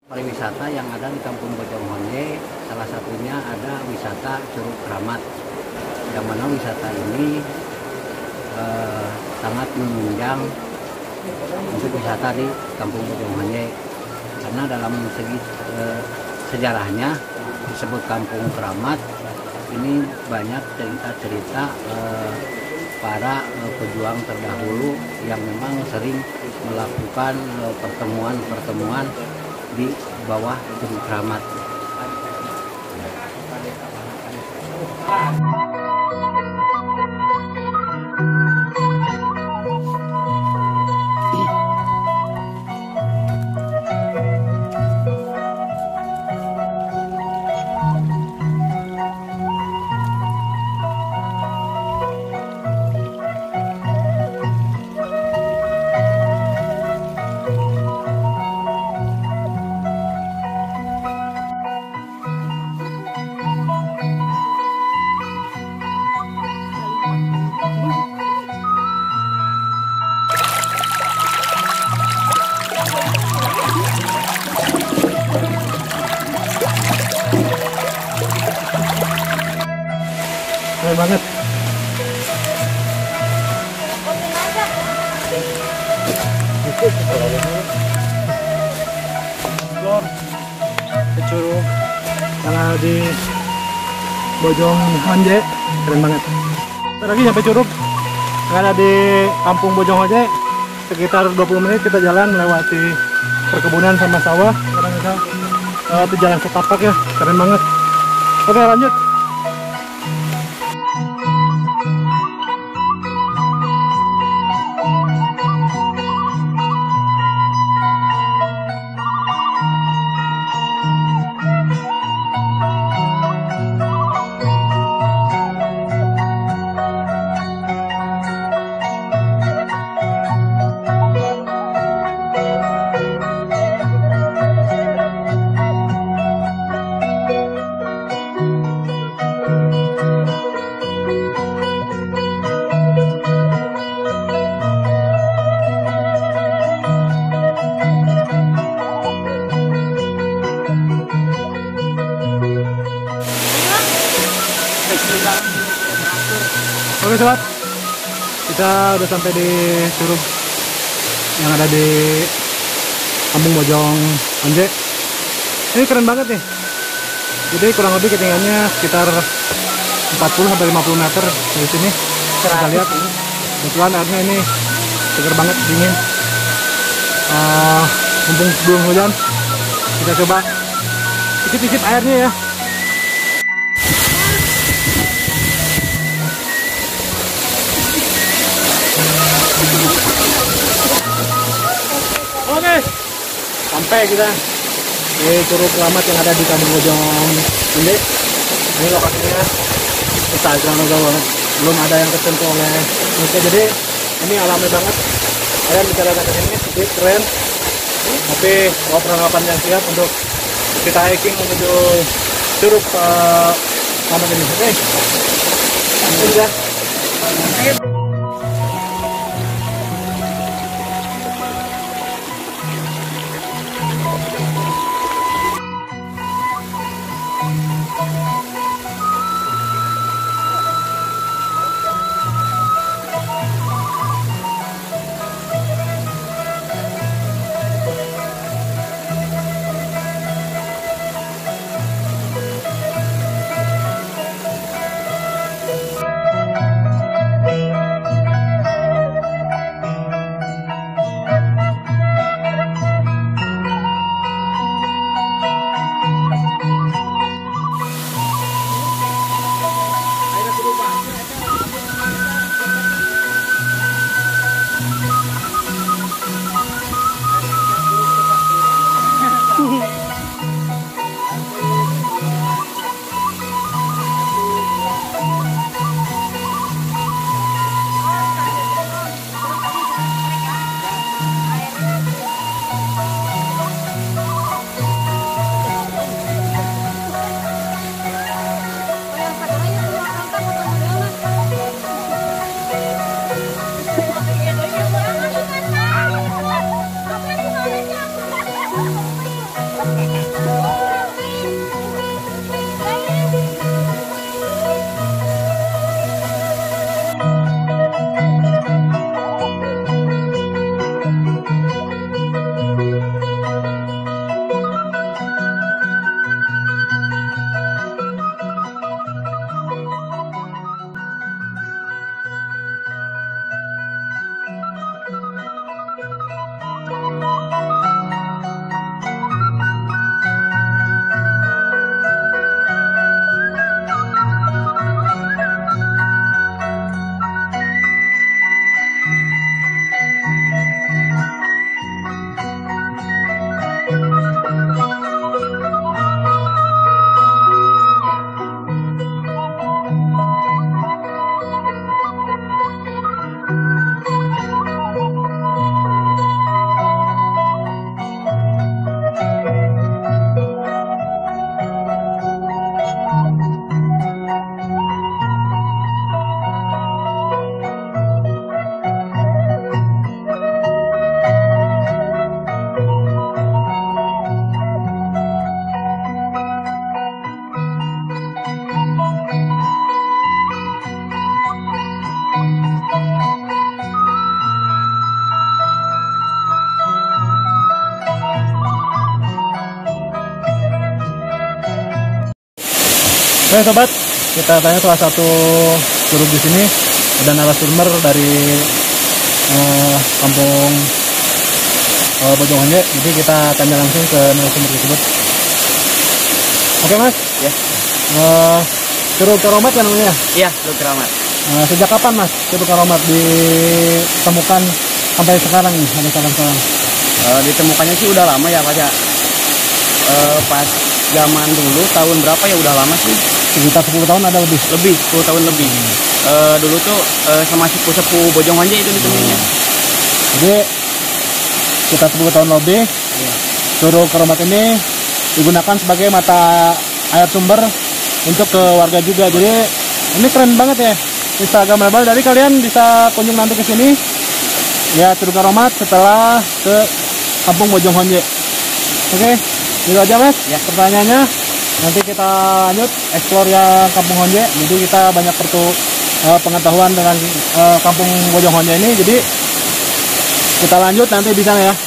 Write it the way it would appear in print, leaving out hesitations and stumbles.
Pariwisata yang ada di Kampung Bojong Honje, salah satunya ada wisata Curug Keramat, yang mana wisata ini sangat menunjang untuk wisata di Kampung Bojong Honje, karena dalam segi sejarahnya disebut Kampung Keramat. Ini banyak cerita-cerita para pejuang terdahulu yang memang sering melakukan pertemuan-pertemuan di bawah Curug Keramat. Keren banget. Curug yang ada di Bojong Honje, keren banget. Ntar lagi sampai curug yang ada di Kampung Bojong Honje, sekitar 20 menit kita jalan melewati perkebunan sama sawah. Sekarang kita melewati jalan setapak ya, keren banget. Oke, lanjut. Oke sobat, kita udah sampai di curug yang ada di Kampung Bojong Honje. Ini keren banget nih. Jadi kurang lebih ketinggiannya sekitar 40-50 meter dari sini. Kita lihat, kebetulan airnya ini segar banget, dingin. Mumpung belum hujan, kita coba icip-icip airnya ya. Oke, sampai kita di Curug Keramat yang ada di Kampung Bojong Honje. Ini lokasinya besar banget, belum ada yang tersentuh oleh manusia, jadi ini alami banget. Kalian bicara kata ini sedikit keren, tapi kalau perlengkapan yang siap untuk kita hiking menuju Curug Keramat ini. Oke, lanjut ya. Oke sobat, kita tanya salah satu curug di sini, ada narasumber dari kampung Bojong Honje. Jadi kita tanya langsung ke narasumber tersebut. Oke mas, Ya. Curug Karomat ya namanya? Iya, Curug Keramat. Sejak kapan mas Curug Karomat ditemukan sampai sekarang nih, sampai sekarang? Ditemukannya sih udah lama ya Pak ya. Pas zaman dulu tahun berapa ya, udah lama sih. Sekitar 10 tahun ada lebih. Lebih 10 tahun lebih. Dulu tuh sama sepuh-sepuh Bojong Honje itu ditemuinnya. Jadi sekitar 10 tahun lebih, Curug Karomat ini digunakan sebagai mata air sumber untuk ke warga juga. Jadi ini keren banget ya, Instagram lebar. Jadi kalian bisa kunjung nanti ke sini ya, Curug Karomat setelah ke kampung Bojong Honje. Oke, itu aja mas pertanyaannya. Nanti kita lanjut explore ya kampung Honje. Jadi kita banyak pengetahuan dengan kampung Bojong Honje ini. Jadi kita lanjut nanti di sana ya.